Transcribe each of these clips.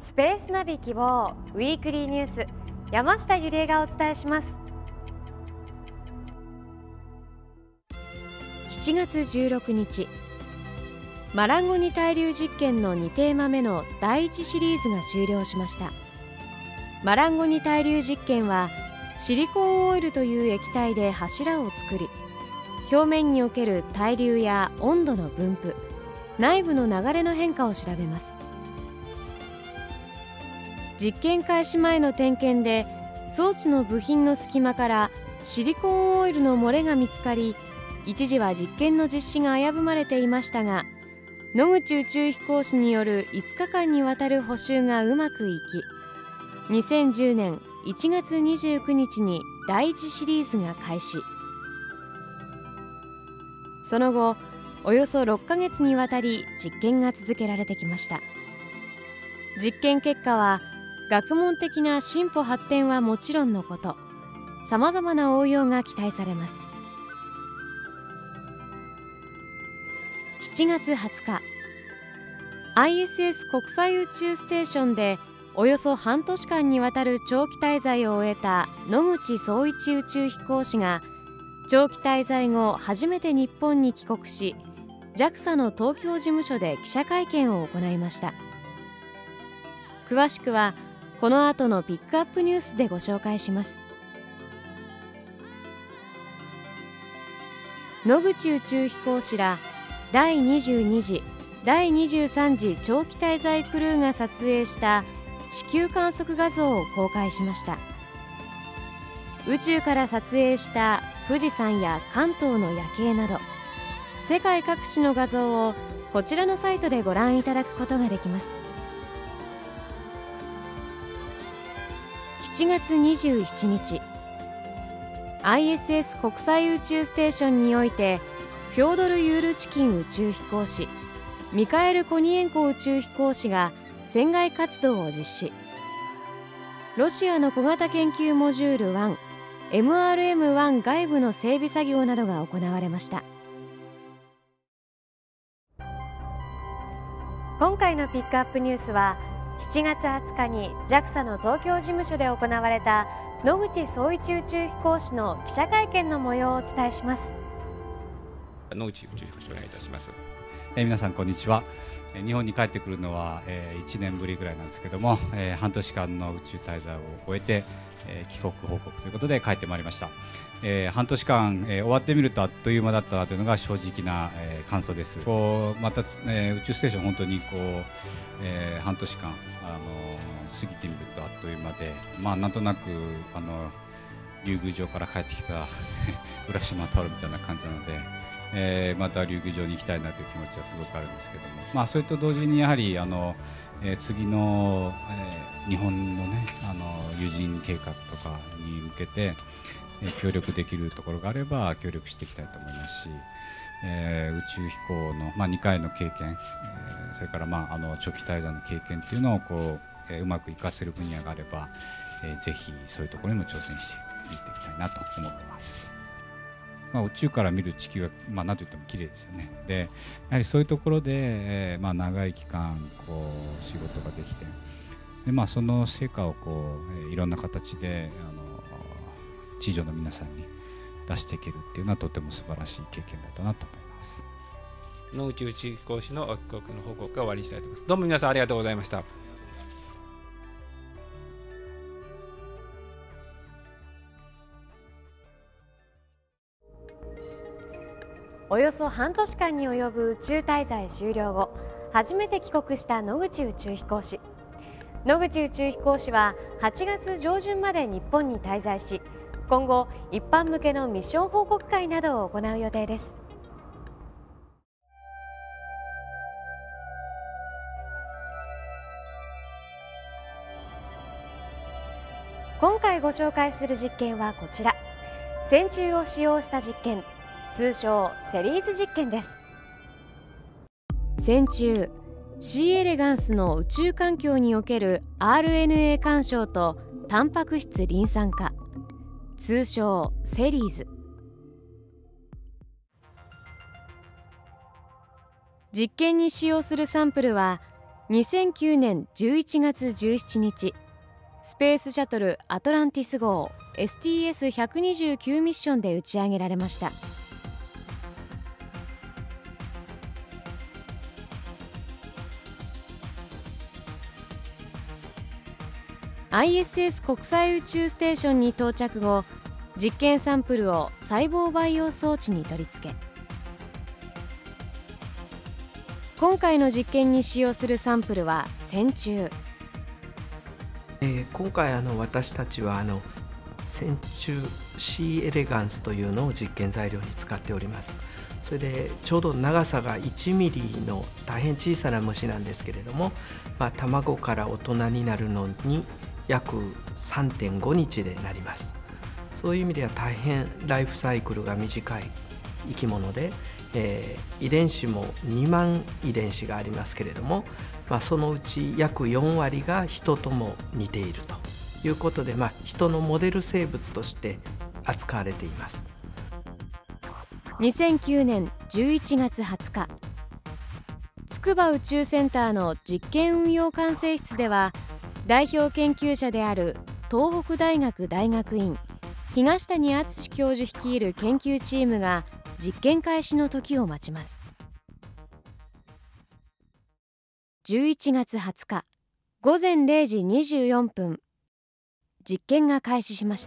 スペースナビ希望ウィークリーニュース、山下ゆりえがお伝えします。 7月16日、マランゴニ対流実験の2テーマ目の第1シリーズが終了しました。マランゴニ対流実験はシリコンオイルという液体で柱を作り、表面における対流や温度の分布、内部の流れの変化を調べます。実験開始前の点検で装置の部品の隙間からシリコンオイルの漏れが見つかり、一時は実験の実施が危ぶまれていましたが、野口宇宙飛行士による5日間にわたる補修がうまくいき、2010年1月29日に第1シリーズが開始。その後およそ6ヶ月にわたり実験が続けられてきました。実験結果は学問的な進歩発展はもちろんのこと、さまざまな応用が期待されます。7月20日、ISS 国際宇宙ステーションでおよそ半年間にわたる長期滞在を終えた野口聡一宇宙飛行士が、長期滞在後初めて日本に帰国し、 JAXA の東京事務所で記者会見を行いました。詳しくはこの後のピックアップニュースでご紹介します。野口宇宙飛行士ら第22次、第23次長期滞在クルーが撮影した地球観測画像を公開しました。宇宙から撮影した富士山や関東の夜景など、世界各地の画像をこちらのサイトでご覧いただくことができます。7月27日、ISS 国際宇宙ステーションにおいてフョードル・ユールチキン宇宙飛行士、ミカエル・コニエンコ宇宙飛行士が船外活動を実施。ロシアの小型研究モジュール1 MRM-1 外部の整備作業などが行われました。 今回のピックアップニュースは、7月20日に JAXA の東京事務所で行われた野口聡一宇宙飛行士の記者会見の模様をお伝えします。 野口宇宙飛行士、お願いいたします。 皆さんこんにちは。日本に帰ってくるのは1年ぶりぐらいなんですけども、半年間の宇宙滞在を終えて帰国報告ということで帰ってまいりました。半年間終わってみるとあっという間だったなというのが正直な感想です。また宇宙ステーション本当に半年間過ぎてみるとあっという間で、なんとなく竜宮城から帰ってきた浦島太郎みたいな感じなので、また竜宮城に行きたいなという気持ちはすごくあるんですけども、それと同時にやはり次の、日本のね有人計画とかに向けて協力できるところがあれば協力していきたいと思いますし、宇宙飛行の、2回の経験、それから長期滞在の経験っていうのをうまく活かせる分野があれば、ぜひそういうところにも挑戦していっていきたいなと思ってます。宇宙から見る地球は、何といっても綺麗ですよね。でやはりそういうところで、長い期間仕事ができて、で、その成果をいろんな形で地上の皆さんに出していけるっていうのはとても素晴らしい経験だったなと思います。 野口宇宙飛行士のお帰国の報告が終わりにしたいと思います。どうも皆さんありがとうございました。 およそ半年間に及ぶ宇宙滞在終了後、初めて帰国した野口宇宙飛行士。野口宇宙飛行士は8月上旬まで日本に滞在し、今後一般向けのミッション報告会などを行う予定です。今回ご紹介する実験はこちら。線虫を使用した実験、通称セリーズ実験です。 線虫 C エレガンスの宇宙環境における RNA 干渉とタンパク質リン酸化、通称セリーズ。実験に使用するサンプルは 2009年11月17日、スペースシャトルアトランティス号 STS-129 ミッションで打ち上げられました。ISS 国際宇宙ステーションに到着後、実験サンプルを細胞培養装置に取り付け、今回の実験に使用するサンプルは線虫。 今回私たちは線虫 C エレガンスというのを実験材料に使っております。それでちょうど長さが1ミリの大変小さな虫なんですけれども、卵から大人になるのに約 3.5 日でなります。そういう意味では大変ライフサイクルが短い生き物で、遺伝子も2万遺伝子がありますけれども、そのうち約4割が人とも似ているということで、人のモデル生物として扱われています。 2009年11月20日、筑波宇宙センターの実験運用管制室では、代表研究者である東北大学大学院東谷敦教授率いる研究チームが実験開始の時を待ちます。11月20日午前0時24分、実験が開始しました。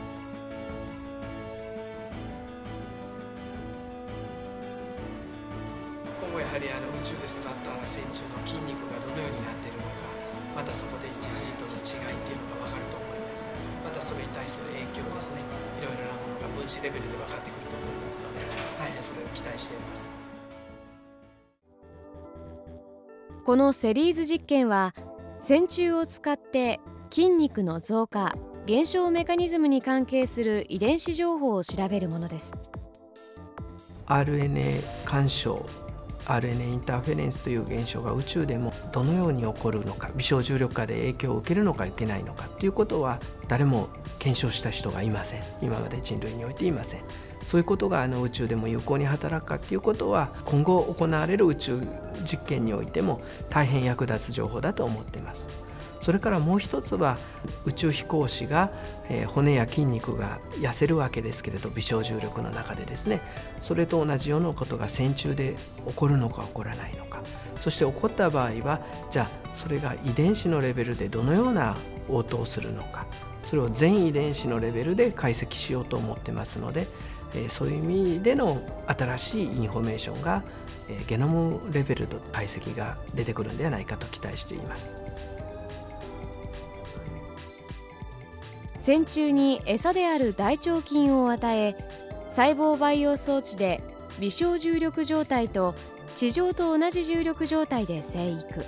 今後やはり宇宙で育った線虫の筋肉がどのようになっているのか、またそこで1次との違いっていうのが分かると思います。またそれに対する影響ですね、いろいろなものが分子レベルで分かってくると思いますので、大変それを期待しています。 このセリーズ実験は、線虫を使って筋肉の増加・減少メカニズムに関係する遺伝子情報を調べるものです。 RNA 干渉、RNA インターフェレンスという現象が宇宙でもどのように起こるのか、微小重力下で影響を受けるのか受けないのかということは誰も検証した人がいません。今まで人類においていません。そういうことが宇宙でも有効に働くかということは、今後行われる宇宙実験においても大変役立つ情報だと思っています。それからもう一つは、宇宙飛行士が骨や筋肉が痩せるわけですけれど、微小重力の中でですね、それと同じようなことが線虫で起こるのか起こらないのか、そして起こった場合はじゃあそれが遺伝子のレベルでどのような応答をするのか、それを全遺伝子のレベルで解析しようと思ってますので、そういう意味での新しいインフォメーションがゲノムレベルの解析が出てくるんではないかと期待しています。 線虫に餌である大腸菌を与え、細胞培養装置で微小重力状態と地上と同じ重力状態で生育。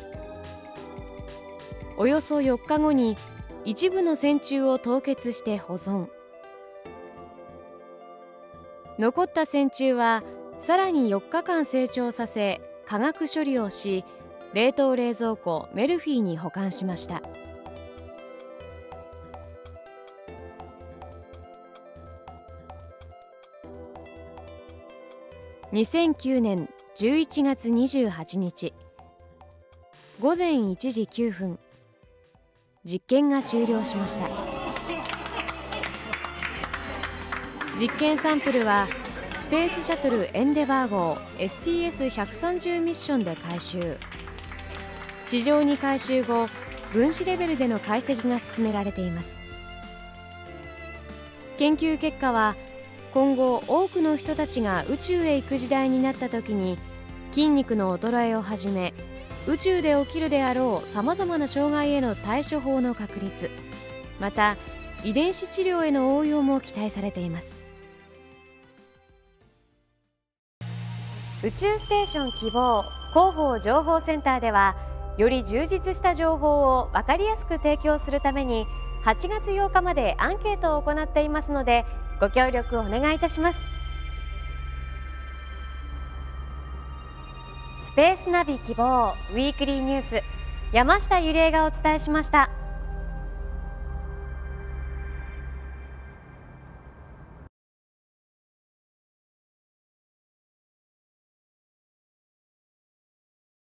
およそ4日後に一部の線虫を凍結して保存。残った線虫はさらに4日間成長させ、化学処理をし、冷凍冷蔵庫メルフィーに保管しました。2009年11月28日午前1時9分、実験が終了しました。実験サンプルはスペースシャトルエンデバー号 STS-130 ミッションで回収。地上に回収後、分子レベルでの解析が進められています。研究結果は、今後多くの人たちが宇宙へ行く時代になった時に、筋肉の衰えをはじめ、宇宙で起きるであろうさまざまな障害への対処法の確立、また遺伝子治療への応用も期待されています。 宇宙ステーション希望広報情報センターでは、より充実した情報を分かりやすく提供するために、8月8日までアンケートを行っていますので、ご協力お願いいたします。スペースナビ希望ウィークリーニュース、山下ゆりえがお伝えしました。